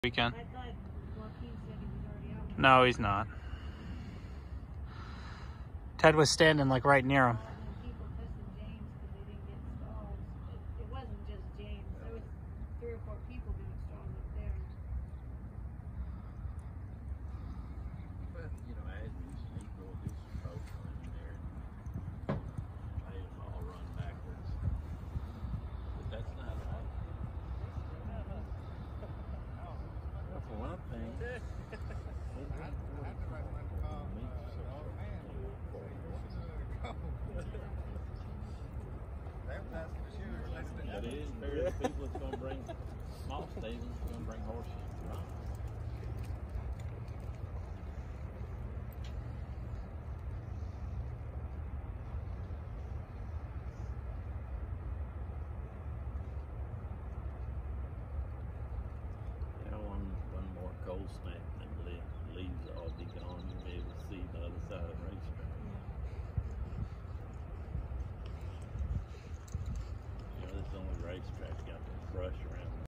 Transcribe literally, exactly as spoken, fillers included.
weekend. I thought Joaquin said he was already out. No, he's not. Ted was standing like right near him. And then people tested James because they didn't get stalls. It, it wasn't just James. There was three or four people getting stalls up there. But, you know, as we need to go do some coaching in there. Made them all run backwards. But that's not right. Well, for one thing, but it isn't fair to people that's going to bring small stables, going to bring horses to run. You know, one, one more cold snap and the leaves will all be gone. You'll be able to see the other side of the racetrack. You know, this only racetrack got the crusher